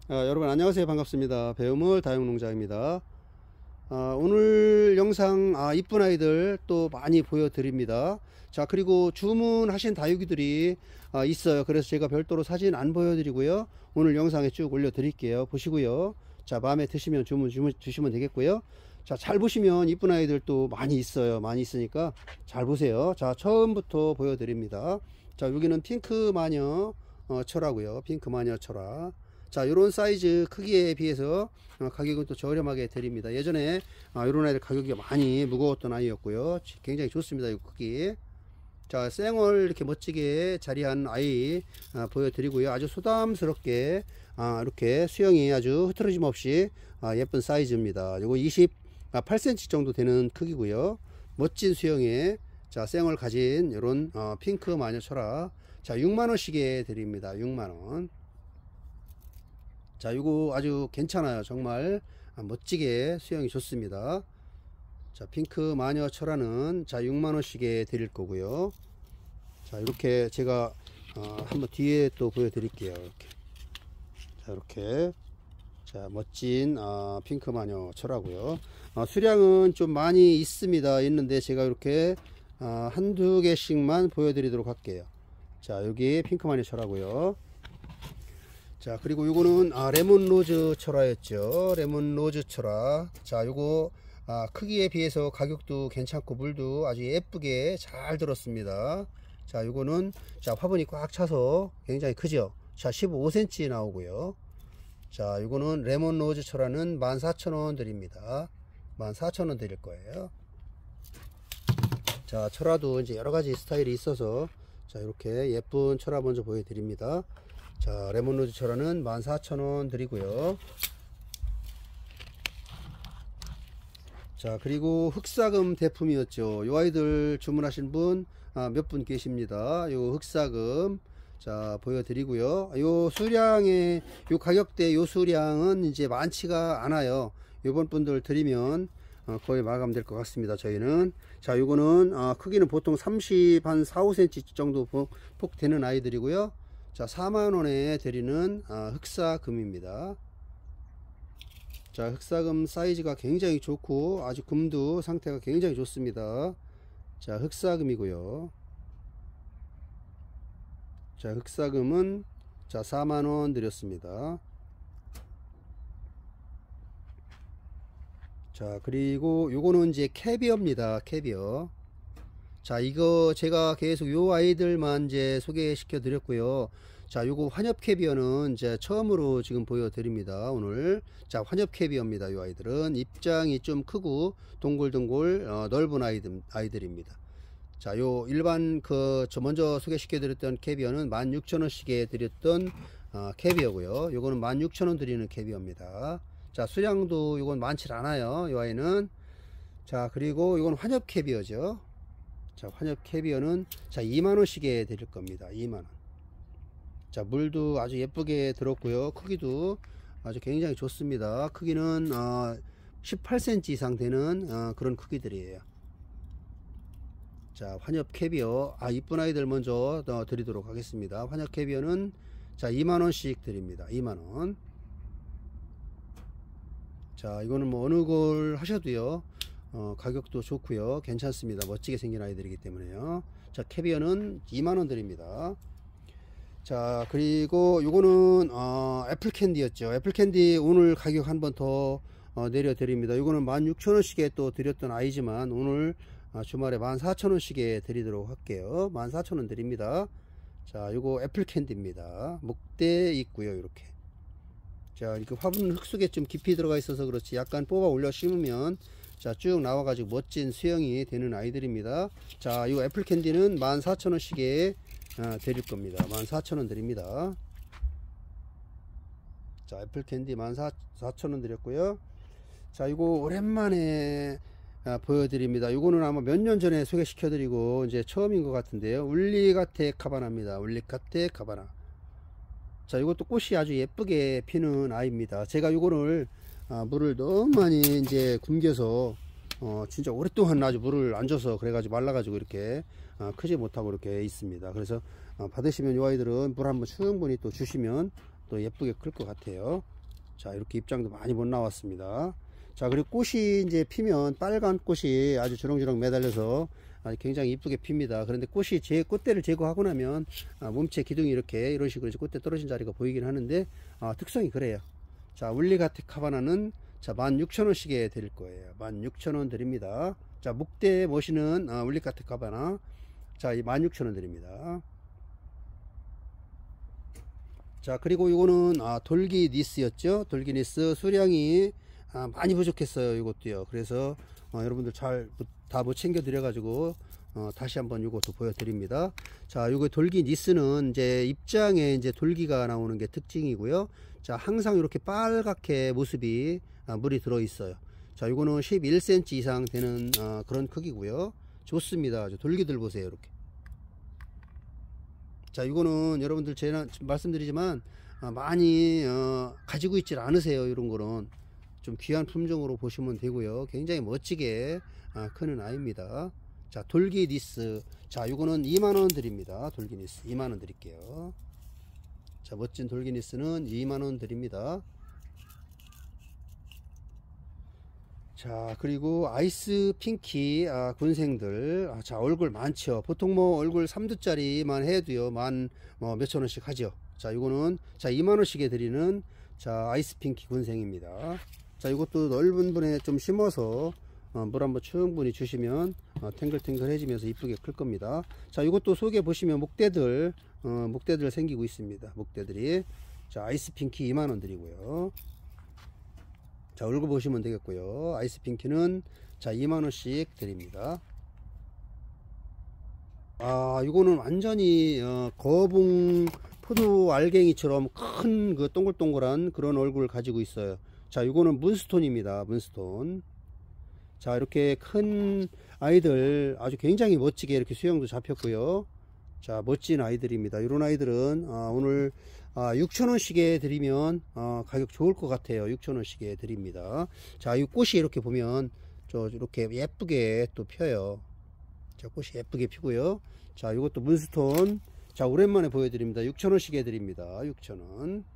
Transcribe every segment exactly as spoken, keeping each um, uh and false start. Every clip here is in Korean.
아, 여러분 안녕하세요. 반갑습니다. 배우물 다육농장입니다. 아, 오늘 영상 아, 이쁜 아이들 또 많이 보여드립니다. 자, 그리고 주문하신 다육이들이 아, 있어요. 그래서 제가 별도로 사진 안 보여드리고요. 오늘 영상에 쭉 올려드릴게요. 보시고요. 자, 마음에 드시면 주문, 주문 주시면 되겠고요. 자, 잘 보시면 이쁜 아이들 또 많이 있어요. 많이 있으니까 잘 보세요. 자, 처음부터 보여드립니다. 자, 여기는 핑크 마녀 어, 철하고요. 핑크 마녀 철화. 자, 요런 사이즈 크기에 비해서 어, 가격은 또 저렴하게 드립니다. 예전에 아, 요런 아이들 가격이 많이 무거웠던 아이였고요. 굉장히 좋습니다. 이 크기. 자, 생얼 이렇게 멋지게 자리한 아이 아, 보여드리고요. 아주 소담스럽게 아, 이렇게 수영이 아주 흐트러짐 없이 아, 예쁜 사이즈입니다. 요거 이십팔 센티미터 정도 되는 크기고요. 멋진 수영에 자, 생얼 가진 요런 어, 핑크 마녀 철화. 자, 육만 원씩에 드립니다. 육만 원. 자, 이거 아주 괜찮아요. 정말 멋지게 수영이 좋습니다. 자, 핑크 마녀 철화는 자 육만 원씩에 드릴 거고요. 자, 이렇게 제가 어, 한번 뒤에 또 보여드릴게요. 이렇게 자, 이렇게 자 멋진 어, 핑크 마녀 철화고요. 어, 수량은 좀 많이 있습니다. 있는데 제가 이렇게 어, 한두 개씩만 보여드리도록 할게요. 자, 여기 핑크 마녀 철화고요. 자, 그리고 요거는 아, 레몬 로즈 철화였죠. 레몬 로즈 철화. 자, 요거 아, 크기에 비해서 가격도 괜찮고 물도 아주 예쁘게 잘 들었습니다. 자, 요거는 자 화분이 꽉 차서 굉장히 크죠. 자, 십오 센티미터 나오고요. 자, 요거는 레몬 로즈 철화는 만 사천 원 드립니다. 만 사천 원 드릴 거예요. 자, 철화도 이제 여러가지 스타일이 있어서 자, 이렇게 예쁜 철화 먼저 보여드립니다. 자, 레몬로즈 철화는 만 사천 원 드리고요. 자, 그리고 흑사금 대품이었죠. 요 아이들 주문하신 분 아, 몇 분 계십니다. 요 흑사금 자 보여드리고요. 요 수량의 요 가격대 요 수량은 이제 많지가 않아요. 요번 분들 드리면 어, 거의 마감될 것 같습니다. 저희는 자, 요거는 어, 크기는 보통 삼십 한 사, 오 센티미터 정도 폭, 폭 되는 아이들이고요. 자, 사만 원에 드리는 아, 흑사금입니다. 자, 흑사금 사이즈가 굉장히 좋고 아주 금도 상태가 굉장히 좋습니다. 자, 흑사금이고요. 자, 흑사금은 자 사만 원 드렸습니다. 자, 그리고 요거는 이제 캐비어입니다. 캐비어. 자, 이거 제가 계속 요 아이들만 이제 소개시켜 드렸고요. 자, 요거 환엽 캐비어는 이제 처음으로 지금 보여드립니다. 오늘. 자, 환엽 캐비어입니다. 요 아이들은 입장이 좀 크고 동글동글 어, 넓은 아이들, 아이들입니다. 자, 요 일반 그 저 먼저 소개시켜 드렸던 캐비어는 만 육천 원씩에 드렸던 어, 캐비어고요. 요거는 만 육천 원 드리는 캐비어입니다. 자, 수량도 요건 많지 않아요. 요 아이는. 자, 그리고 요건 환엽 캐비어죠. 자, 환엽 캐비어는 자 이만 원씩에 드릴 겁니다. 이만 원. 자, 물도 아주 예쁘게 들었고요. 크기도 아주 굉장히 좋습니다. 크기는 어, 십팔 센티미터 이상 되는 어, 그런 크기들이에요. 자, 환엽 캐비어 아 이쁜 아이들 먼저 어, 드리도록 하겠습니다. 환엽 캐비어는 자 이만 원씩 드립니다. 이만 원. 자, 이거는 뭐 어느 걸 하셔도요 어, 가격도 좋고요. 괜찮습니다. 멋지게 생긴 아이들이기 때문에요. 자, 캐비어는 이만 원 드립니다. 자, 그리고 요거는 어, 애플캔디였죠. 애플캔디 오늘 가격 한 번 더 어, 내려 드립니다. 요거는 만 육천 원씩에 또 드렸던 아이지만 오늘 어, 주말에 만 사천 원씩에 드리도록 할게요. 만 사천 원 드립니다. 자, 요거 애플캔디입니다. 목대 있고요. 이렇게. 자, 이렇게 화분 흙 속에 좀 깊이 들어가 있어서 그렇지 약간 뽑아 올려 심으면 자, 쭉 나와 가지고 멋진 수영이 되는 아이들입니다. 자, 이 애플 캔디는 만 사천 원씩에 아, 드릴 겁니다. 만 사천 원 드립니다. 자, 애플 캔디 만 사천 원 드렸고요. 자, 이거 오랜만에 아, 보여드립니다. 이거는 아마 몇 년 전에 소개시켜 드리고 이제 처음인 것 같은데요. 울리가테 카바나입니다. 울리가테 카바나. 자, 이것도 꽃이 아주 예쁘게 피는 아이입니다. 제가 이거를 아, 물을 너무 많이 이제 굶겨서 어, 진짜 오랫동안 아주 물을 안 줘서 그래가지고 말라가지고 이렇게 어, 크지 못하고 이렇게 있습니다. 그래서 어, 받으시면 이 아이들은 물 한번 충분히 또 주시면 또 예쁘게 클 것 같아요. 자, 이렇게 입장도 많이 못 나왔습니다. 자, 그리고 꽃이 이제 피면 빨간 꽃이 아주 주렁주렁 매달려서 아주 굉장히 이쁘게 핍니다. 그런데 꽃이 제 꽃대를 제거하고 나면 아, 몸체 기둥이 이렇게 이런 식으로 이제 꽃대 떨어진 자리가 보이긴 하는데 아, 특성이 그래요. 자, 울리가텍 하바나는 자, 만 육천 원씩에 드릴 거예요. 만 육천 원 드립니다. 자, 목대 모시는 아, 울리가텍 하바나 자, 이 만 육천 원 드립니다. 자, 그리고 이거는 아, 돌기 니스였죠. 돌기 니스 수량이 아, 많이 부족했어요. 이것도요. 그래서 어, 여러분들 잘 다 못 챙겨 드려 가지고 어, 다시 한번 이것도 보여드립니다. 자, 요거 돌기 니스는 이제 입장에 이제 돌기가 나오는 게 특징이고요. 자, 항상 이렇게 빨갛게 모습이 아, 물이 들어 있어요. 자, 요거는 십일 센티미터 이상 되는 아, 그런 크기고요. 좋습니다. 돌기들 보세요. 이렇게. 자, 이거는 여러분들 제가 말씀드리지만 아, 많이 어, 가지고 있질 않으세요. 이런 거는 좀 귀한 품종으로 보시면 되고요. 굉장히 멋지게 아, 크는 아이입니다. 자, 돌기 니스. 자, 이거는 이만 원 드립니다. 돌기 니스 이만 원 드릴게요. 자, 멋진 돌기 니스는 이만 원 드립니다. 자, 그리고 아이스 핑키 아, 군생들 아, 자, 얼굴 많죠. 보통 뭐 얼굴 삼 두짜리만 해도요 만 뭐 몇천 원씩 하죠. 자, 이거는 자 이만 원씩에 드리는 자 아이스 핑키 군생입니다. 자, 이것도 넓은 분에 좀 심어서 어, 물 한번 충분히 주시면 어, 탱글탱글 해지면서 이쁘게 클 겁니다. 자, 이것도 속에 보시면 목대들 어, 목대들 생기고 있습니다. 목대들이. 자, 아이스 핑키 이만 원 드리고요. 자, 얼굴 보시면 되겠고요. 아이스 핑키는 자 이만 원씩 드립니다. 아, 이거는 완전히 어, 거봉 포도 알갱이처럼 큰 그 동글동글한 그런 얼굴을 가지고 있어요. 자, 이거는 문스톤입니다. 문스톤. 자, 이렇게 큰 아이들 아주 굉장히 멋지게 이렇게 수영도 잡혔고요. 자, 멋진 아이들입니다. 이런 아이들은 아, 오늘 아, 육천 원씩에 드리면 아, 가격 좋을 것 같아요. 육천 원씩에 드립니다. 자, 이 꽃이 이렇게 보면 저 이렇게 예쁘게 또 펴요. 자, 꽃이 예쁘게 피고요. 자, 이것도 문스톤. 자, 오랜만에 보여드립니다. 육천 원씩에 드립니다. 육천 원.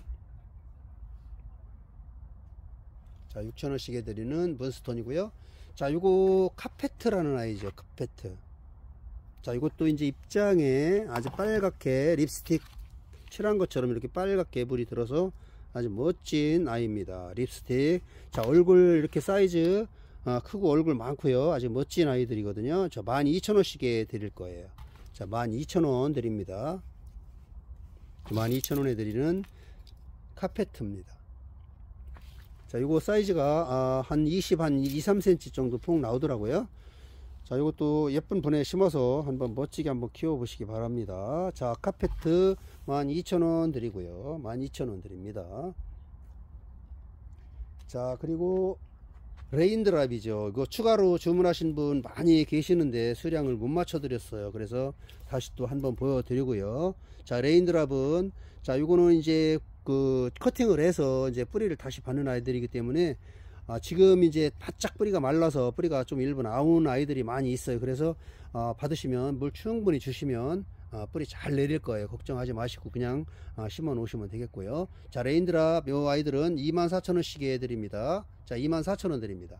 자, 육천 원씩에 드리는 문스톤이고요. 자, 이거 카페트라는 아이죠. 카페트. 자, 이것도 이제 입장에 아주 빨갛게 립스틱 칠한 것처럼 이렇게 빨갛게 물이 들어서 아주 멋진 아이입니다. 립스틱. 자, 얼굴 이렇게 사이즈 어, 크고 얼굴 많고요. 아주 멋진 아이들이거든요. 저 만 이천 원씩에 드릴 거예요. 자, 만 이천 원 드립니다. 만 이천 원에 드리는 카페트입니다. 자, 이거 사이즈가 아, 한 이십, 한 이, 삼 센티미터 정도 폭 나오더라고요. 자, 이것도 예쁜 분에 심어서 한번 멋지게 한번 키워 보시기 바랍니다. 자, 카페트 만 이천 원 드리고요. 만 이천 원 드립니다. 자, 그리고 레인드랍이죠. 이거 추가로 주문하신 분 많이 계시는데 수량을 못 맞춰 드렸어요. 그래서 다시 또 한번 보여 드리고요. 자, 레인드랍은 자, 이거는 이제 그 커팅을 해서 이제 뿌리를 다시 받는 아이들이기 때문에 아, 지금 이제 바짝 뿌리가 말라서 뿌리가 좀 일부 나온 아이들이 많이 있어요. 그래서 아, 받으시면 물 충분히 주시면 아, 뿌리 잘 내릴 거예요. 걱정하지 마시고 그냥 아, 심어 놓으시면 되겠고요. 자, 레인드랍 요 아이들은 이만 사천 원씩에 드립니다. 자, 이만 사천 원 드립니다.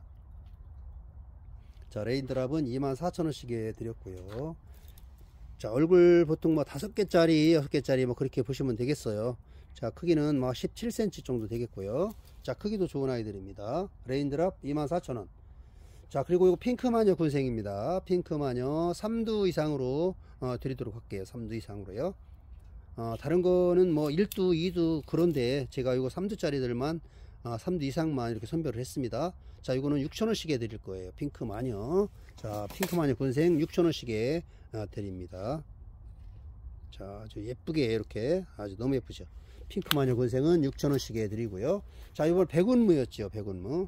자, 레인드랍은 이만 사천 원씩에 드렸고요. 자, 얼굴 보통 뭐 다섯 개짜리 여섯 개짜리 뭐 그렇게 보시면 되겠어요. 자, 크기는 뭐 십칠 센티미터 정도 되겠고요. 자, 크기도 좋은 아이들입니다. 레인드랍 이만 사천 원. 자, 그리고 이거 핑크마녀 군생입니다. 핑크마녀 삼 두 이상으로 어, 드리도록 할게요. 삼 두 이상으로요. 어, 다른 거는 뭐 일 두, 이 두 그런데 제가 이거 삼 두짜리들만 어, 삼 두 이상만 이렇게 선별을 했습니다. 자, 이거는 육천 원씩에 드릴 거예요. 핑크마녀. 자, 핑크마녀 군생 육천 원씩에 어, 드립니다. 자, 아주 예쁘게 이렇게 아주 너무 예쁘죠. 핑크마녀 군생은 육천 원씩에 드리고요. 자, 이번 백운무였죠. 백운무.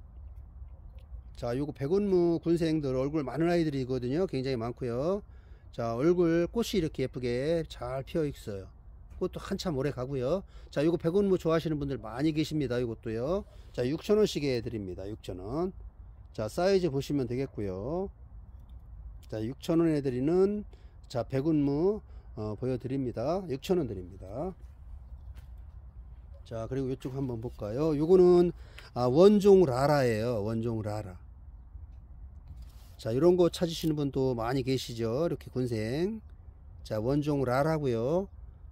자, 요거 백운무 군생들 얼굴 많은 아이들이거든요. 굉장히 많고요. 자, 얼굴 꽃이 이렇게 예쁘게 잘 피어 있어요. 꽃도 한참 오래 가고요. 자, 요거 백운무 좋아하시는 분들 많이 계십니다. 이것도요. 자, 육천 원씩에 드립니다. 육천 원. 자, 사이즈 보시면 되겠고요. 자, 육천 원에 드리는 자, 백운무 어, 보여드립니다. 육천 원 드립니다. 자, 그리고 이쪽 한번 볼까요? 요거는 아, 원종 라라예요. 원종 라라. 자, 이런 거 찾으시는 분도 많이 계시죠? 이렇게 군생. 자, 원종 라라고요.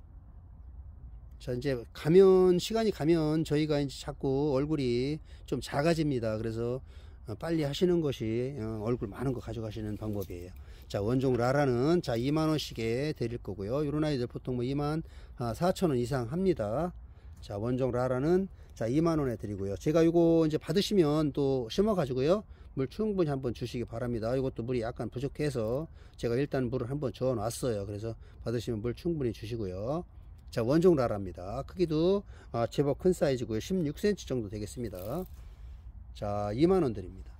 자, 이제 가면, 시간이 가면 저희가 이제 자꾸 얼굴이 좀 작아집니다. 그래서 빨리 하시는 것이 얼굴 많은 거 가져가시는 방법이에요. 자, 원종 라라는 자 이만 원씩에 드릴 거고요. 이런 아이들 보통 뭐 이만 사천 원 이상 합니다. 자, 원종 라라는 자 이만 원에 드리고요. 제가 이거 이제 받으시면 또 심어 가지고요, 물 충분히 한번 주시기 바랍니다. 이것도 물이 약간 부족해서 제가 일단 물을 한번 저어 놨어요. 그래서 받으시면 물 충분히 주시고요. 자, 원종 라라입니다. 크기도 아, 제법 큰 사이즈고요. 십육 센티미터 정도 되겠습니다. 자, 이만 원 드립니다.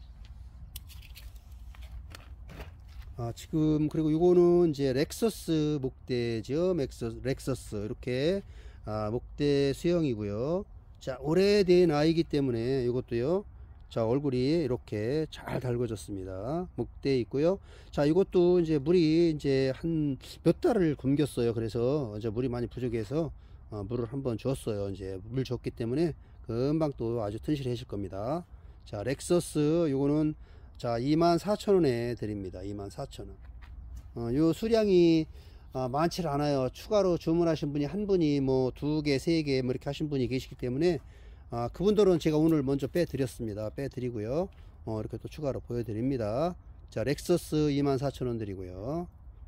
아, 지금 그리고 이거는 이제 렉서스 목대죠. 렉서스, 렉서스 이렇게 아, 목대 수영이고요. 자, 오래된 아이기 때문에 이것도요, 자, 얼굴이 이렇게 잘 달궈졌습니다. 목대 있고요. 자, 이것도 이제 물이 이제 한 몇 달을 굶겼어요. 그래서 이제 물이 많이 부족해서 어, 물을 한번 줬어요. 이제 물 줬기 때문에 금방 또 아주 튼실해질 겁니다. 자, 렉서스 요거는 자 이만 사천 원에 드립니다. 이만 사천 원. 어, 요 수량이 어, 많지 않아요. 추가로 주문하신 분이 한 분이 뭐 두 개, 세 개 뭐 이렇게 하신 분이 계시기 때문에 아, 그분들은 제가 오늘 먼저 빼 드렸습니다. 빼 드리고요. 어, 이렇게 또 추가로 보여 드립니다. 자, 렉서스 이만 사천 원 드리고요.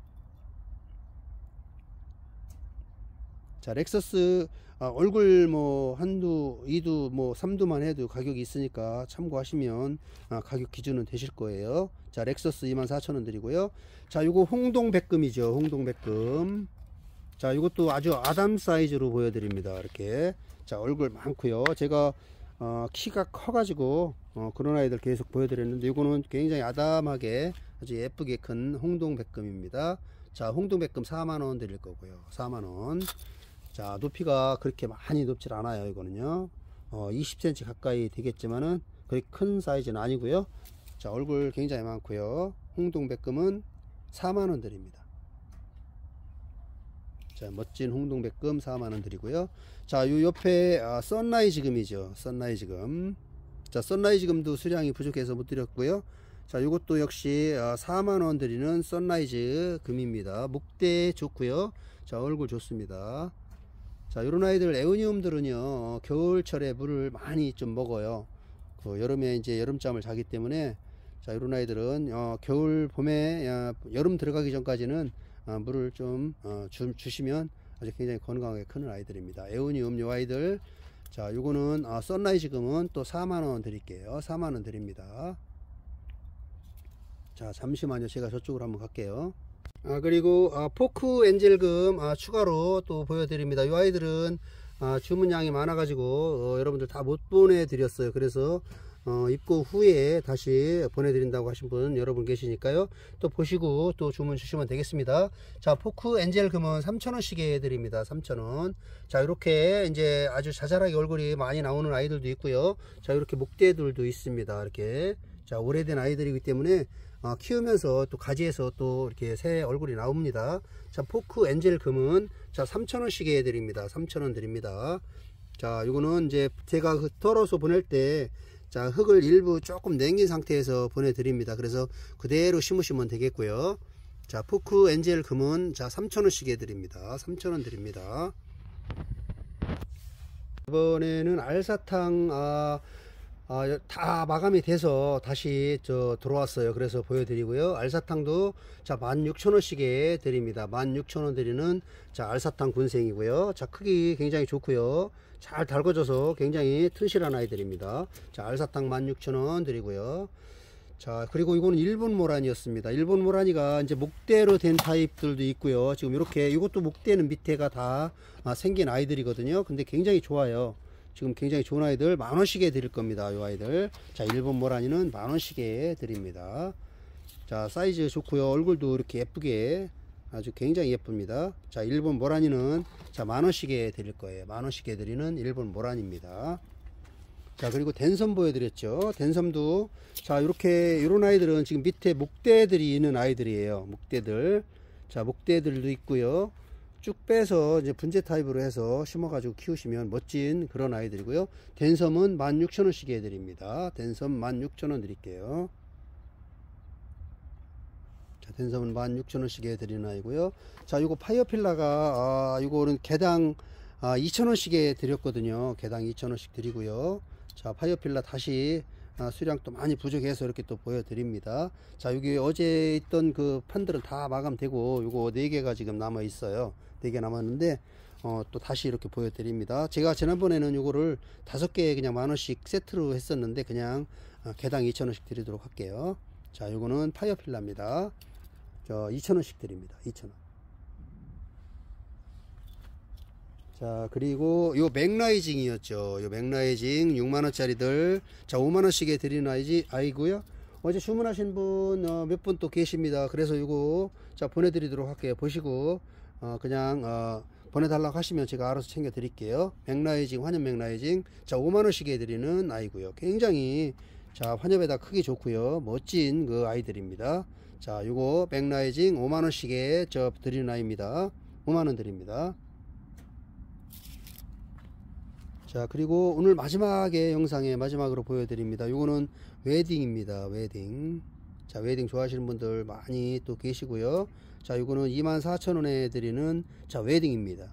자, 렉서스 아, 얼굴 뭐 한두, 이두, 뭐 삼두만 해도 가격이 있으니까 참고하시면 아, 가격 기준은 되실 거예요. 자, 렉서스 이만 사천 원 드리고요. 자, 요거 홍동백금이죠. 홍동백금. 자, 이것도 아주 아담 사이즈로 보여드립니다. 이렇게. 자, 얼굴 많고요. 제가 어, 키가 커가지고 어, 그런 아이들 계속 보여드렸는데, 이거는 굉장히 아담하게 아주 예쁘게 큰 홍동백금입니다. 자, 홍동백금 사만 원 드릴 거고요. 사만 원. 자, 높이가 그렇게 많이 높질 않아요. 이거는요, 어, 이십 센티미터 가까이 되겠지만은 그렇게 큰 사이즈는 아니고요. 자, 얼굴 굉장히 많고요. 홍동백금은 사만 원 드립니다. 자, 멋진 홍동백금 사만 원 드리고요. 자, 요 옆에 아, 선라이즈금이죠. 선라이즈금. 자, 선라이즈금도 수량이 부족해서 못 드렸고요. 자, 요것도 역시 아, 사만 원 드리는 선라이즈 금입니다. 목대 좋고요. 자, 얼굴 좋습니다. 자, 요런 아이들 에오니움들은요, 어, 겨울철에 물을 많이 좀 먹어요. 그 여름에 이제 여름잠을 자기 때문에, 자, 요런 아이들은 어, 겨울 봄에 야, 여름 들어가기 전까지는 어, 물을 좀 어, 주, 주시면 아주 굉장히 건강하게 크는 아이들입니다. 에오니움 요 아이들. 자, 요거는 어, 선라이즈금은 또 사만 원 드릴게요. 사만 원 드립니다. 자, 잠시만요. 제가 저쪽으로 한번 갈게요. 아, 그리고 아, 포크 엔젤금 아, 추가로 또 보여드립니다. 이 아이들은 아, 주문량이 많아 가지고 어, 여러분들 다 못 보내드렸어요. 그래서 어, 입고 후에 다시 보내드린다고 하신 분 여러분 계시니까요, 또 보시고 또 주문 주시면 되겠습니다. 자, 포크 엔젤금은 삼천 원씩에 드립니다. 삼천 원. 자, 이렇게 이제 아주 자잘하게 얼굴이 많이 나오는 아이들도 있고요. 자, 이렇게 목대들도 있습니다. 이렇게. 자, 오래된 아이들이기 때문에 어, 키우면서 또 가지에서 또 이렇게 새 얼굴이 나옵니다. 자, 포크 엔젤 금은 자 삼천 원씩에 드립니다. 삼천 원 드립니다. 자, 이거는 이제 제가 털어서 보낼 때 자, 흙을 일부 조금 냉긴 상태에서 보내드립니다. 그래서 그대로 심으시면 되겠고요. 자, 포크 엔젤 금은 자 삼천 원씩에 드립니다. 삼천 원 드립니다. 이번에는 알사탕 아, 아, 다 마감이 돼서 다시 저 들어왔어요. 그래서 보여드리고요. 알사탕도 자 만 육천 원씩에 드립니다. 만 육천 원 드리는 자 알사탕 군생이고요. 자, 크기 굉장히 좋고요. 잘 달궈져서 굉장히 튼실한 아이들입니다. 자, 알사탕 만 육천 원 드리고요. 자, 그리고 이거는 일본 모란이었습니다. 일본 모란이가 이제 목대로 된 타입들도 있고요. 지금 이렇게 이것도 목대는 밑에가 다 아, 생긴 아이들이거든요. 근데 굉장히 좋아요. 지금 굉장히 좋은 아이들 만원씩에 드릴 겁니다. 이 아이들. 자, 일본 모란이는 만원씩에 드립니다. 자, 사이즈 좋고요. 얼굴도 이렇게 예쁘게 아주 굉장히 예쁩니다. 자, 일본 모란이는 자 만원씩에 드릴 거예요. 만원씩에 드리는 일본 모란입니다. 자, 그리고 댄섬 보여드렸죠. 댄섬도 자 이렇게 이런 아이들은 지금 밑에 목대들이 있는 아이들이에요. 목대들. 자, 목대들도 있고요. 쭉 빼서 이제 분재 타입으로 해서 심어 가지고 키우시면 멋진 그런 아이들이고요. 댄섬은 만 육천 원씩에 드립니다. 댄섬 만 육천 원 드릴게요. 자, 댄섬은 만 육천 원씩에 드리는 아이고요. 자, 요거 파이어필라가 아, 요거는 개당 아, 이천 원씩에 드렸거든요. 개당 이천 원씩 드리고요. 자, 파이어필라 다시 아, 수량 또 많이 부족해서 이렇게 또 보여드립니다. 자, 여기 어제 있던 그 판들은 다 마감되고 요거 네 개가 지금 남아 있어요. 네 개 남았는데 어, 또 다시 이렇게 보여드립니다. 제가 지난번에는 요거를 다섯 개 그냥 만 원씩 세트로 했었는데 그냥 어, 개당 이천 원씩 드리도록 할게요. 자, 요거는 파이어필라입니다. 저 이천 원씩 드립니다. 이천 원. 자, 그리고 요 맥라이징이었죠. 요 맥라이징 육만 원짜리들 자 오만 원씩에 드리는 아이지 아이고요. 어제 주문하신 분 어, 몇 분 또 계십니다. 그래서 요거 자 보내드리도록 할게요. 보시고 어, 그냥 어, 보내달라고 하시면 제가 알아서 챙겨 드릴게요. 맥라이징 환엽 맥라이징 자 오만 원씩에 드리는 아이고요. 굉장히 자 환엽에다 크기 좋고요. 멋진 그 아이들입니다. 자, 요거 맥라이징 오만 원씩에 저 드리는 아이입니다. 오만 원 드립니다. 자, 그리고 오늘 마지막에 영상에 마지막으로 보여드립니다. 요거는 웨딩입니다. 웨딩. 자, 웨딩 좋아하시는 분들 많이 또 계시고요. 자, 요거는 이만 사천 원에 드리는 자 웨딩입니다.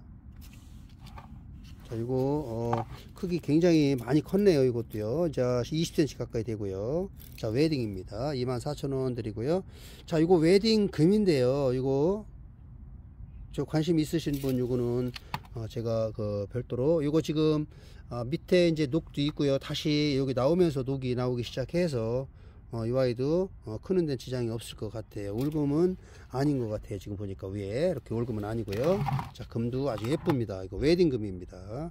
자, 요거 어, 크기 굉장히 많이 컸네요. 이것도요. 자, 이십 센티미터 가까이 되고요. 자, 웨딩입니다. 이만 사천 원 드리고요. 자, 요거 웨딩 금인데요. 이거 저 관심 있으신 분 요거는 어, 제가 그 별도로 요거 지금 어, 밑에 이제 녹도 있고요. 다시 여기 나오면서 녹이 나오기 시작해서 어, 이 아이도 어, 크는 데는 지장이 없을 것 같아요. 올금은 아닌 것 같아요. 지금 보니까 위에 이렇게 올금은 아니고요. 자, 금도 아주 예쁩니다. 이거 웨딩 금입니다.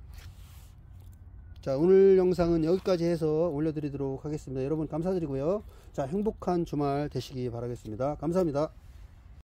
자, 오늘 영상은 여기까지 해서 올려드리도록 하겠습니다. 여러분 감사드리고요. 자, 행복한 주말 되시기 바라겠습니다. 감사합니다.